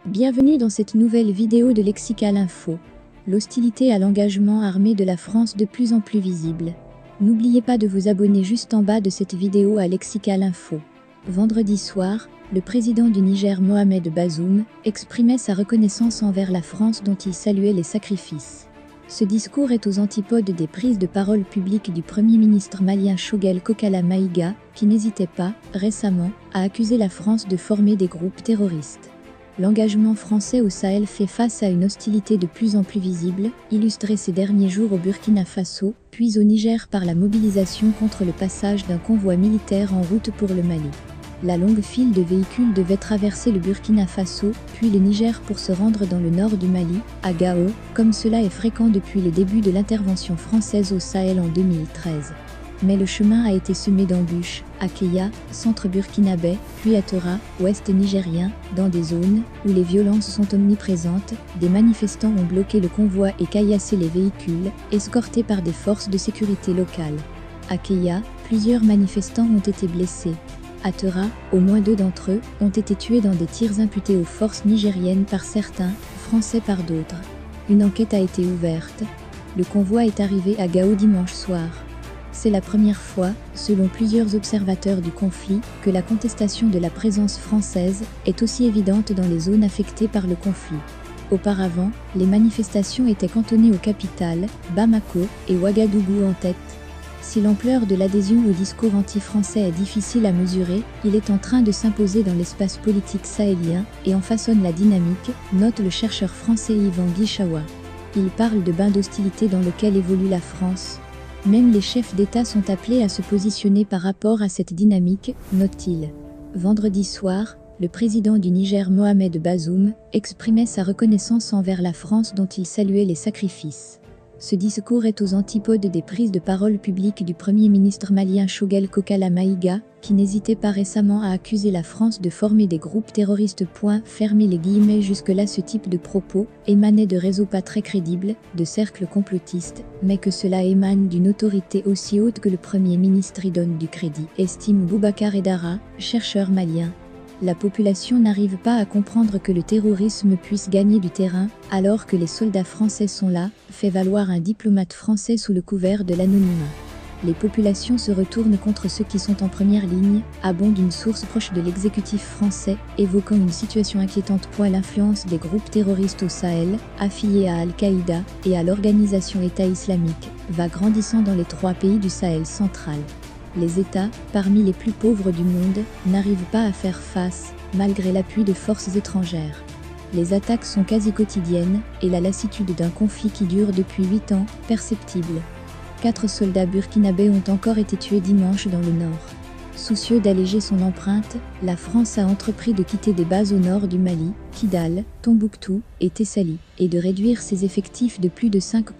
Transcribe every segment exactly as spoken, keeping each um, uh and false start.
Bienvenue dans cette nouvelle vidéo de Lexical Info. L'hostilité à l'engagement armé de la France de plus en plus visible. N'oubliez pas de vous abonner juste en bas de cette vidéo à Lexical Info. Vendredi soir, le président du Niger Mohamed Bazoum exprimait sa reconnaissance envers la France dont il saluait les sacrifices. Ce discours est aux antipodes des prises de parole publiques du Premier ministre malien Choguel Kokala Maïga, qui n'hésitait pas, récemment, à accuser la France de former des groupes terroristes. L'engagement français au Sahel fait face à une hostilité de plus en plus visible, illustrée ces derniers jours au Burkina Faso, puis au Niger par la mobilisation contre le passage d'un convoi militaire en route pour le Mali. La longue file de véhicules devait traverser le Burkina Faso, puis le Niger pour se rendre dans le nord du Mali, à Gao, comme cela est fréquent depuis le début de l'intervention française au Sahel en deux mille treize. Mais le chemin a été semé d'embûches, à Keya, centre burkinabé, puis à Tera, ouest nigérien, dans des zones où les violences sont omniprésentes, des manifestants ont bloqué le convoi et caillassé les véhicules, escortés par des forces de sécurité locales. À Keya, plusieurs manifestants ont été blessés. À Tera, au moins deux d'entre eux ont été tués dans des tirs imputés aux forces nigériennes par certains, français par d'autres. Une enquête a été ouverte. Le convoi est arrivé à Gao dimanche soir. C'est la première fois, selon plusieurs observateurs du conflit, que la contestation de la présence française est aussi évidente dans les zones affectées par le conflit. Auparavant, les manifestations étaient cantonnées aux capitales, Bamako et Ouagadougou en tête. Si l'ampleur de l'adhésion au discours anti-français est difficile à mesurer, il est en train de s'imposer dans l'espace politique sahélien et en façonne la dynamique, note le chercheur français Yvan Guichawa. Il parle de bain d'hostilité dans lequel évolue la France. Même les chefs d'État sont appelés à se positionner par rapport à cette dynamique, note-t-il. Vendredi soir, le président du Niger Mohamed Bazoum exprimait sa reconnaissance envers la France dont il saluait les sacrifices. Ce discours est aux antipodes des prises de parole publiques du Premier ministre malien Choguel Kokala Maïga, qui n'hésitait pas récemment à accuser la France de former des groupes terroristes. Fermer les guillemets. Jusque-là, ce type de propos émanait de réseaux pas très crédibles, de cercles complotistes, mais que cela émane d'une autorité aussi haute que le Premier ministre y donne du crédit, estime Boubacar Edara, chercheur malien. La population n'arrive pas à comprendre que le terrorisme puisse gagner du terrain, alors que les soldats français sont là, fait valoir un diplomate français sous le couvert de l'anonymat. Les populations se retournent contre ceux qui sont en première ligne, abonde une source proche de l'exécutif français, évoquant une situation inquiétante. L'influence des groupes terroristes au Sahel, affiliés à Al-Qaïda et à l'organisation État islamique, va grandissant dans les trois pays du Sahel central. Les États, parmi les plus pauvres du monde, n'arrivent pas à faire face, malgré l'appui de forces étrangères. Les attaques sont quasi quotidiennes, et la lassitude d'un conflit qui dure depuis huit ans, perceptible. Quatre soldats burkinabés ont encore été tués dimanche dans le nord. Soucieux d'alléger son empreinte, la France a entrepris de quitter des bases au nord du Mali, Kidal, Tombouctou et Tessali, et de réduire ses effectifs de plus de cinq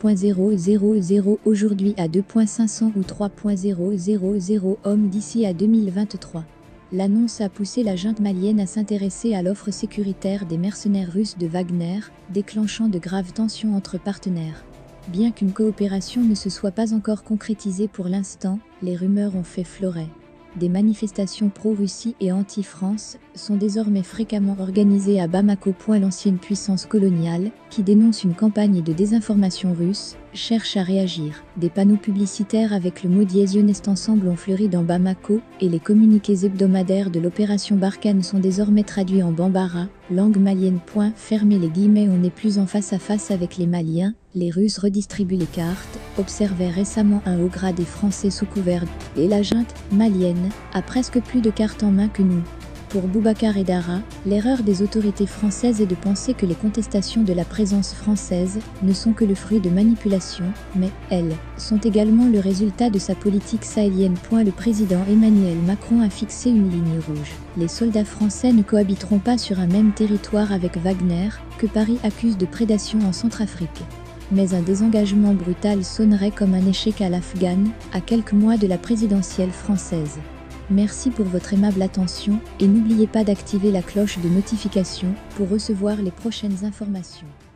mille aujourd'hui à deux mille cinq cents ou trois mille hommes d'ici à deux mille vingt-trois. L'annonce a poussé la junte malienne à s'intéresser à l'offre sécuritaire des mercenaires russes de Wagner, déclenchant de graves tensions entre partenaires. Bien qu'une coopération ne se soit pas encore concrétisée pour l'instant, les rumeurs ont fait fleuret. Des manifestations pro-Russie et anti-France sont désormais fréquemment organisées à Bamako. L'ancienne puissance coloniale, qui dénonce une campagne de désinformation russe, cherche à réagir. Des panneaux publicitaires avec le mot dièse Jeunesse ensemble ont fleuri dans Bamako, et les communiqués hebdomadaires de l'opération Barkhane sont désormais traduits en bambara, langue malienne. Fermer les guillemets. On n'est plus en face à face avec les Maliens, les Russes redistribuent les cartes, observait récemment un haut gradé français sous couvert, et la junte malienne a presque plus de cartes en main que nous. Pour Boubacar Edara, l'erreur des autorités françaises est de penser que les contestations de la présence française ne sont que le fruit de manipulation, mais, elles, sont également le résultat de sa politique sahélienne. Le président Emmanuel Macron a fixé une ligne rouge. Les soldats français ne cohabiteront pas sur un même territoire avec Wagner, que Paris accuse de prédation en Centrafrique. Mais un désengagement brutal sonnerait comme un échec à l'Afghan, à quelques mois de la présidentielle française. Merci pour votre aimable attention et n'oubliez pas d'activer la cloche de notification pour recevoir les prochaines informations.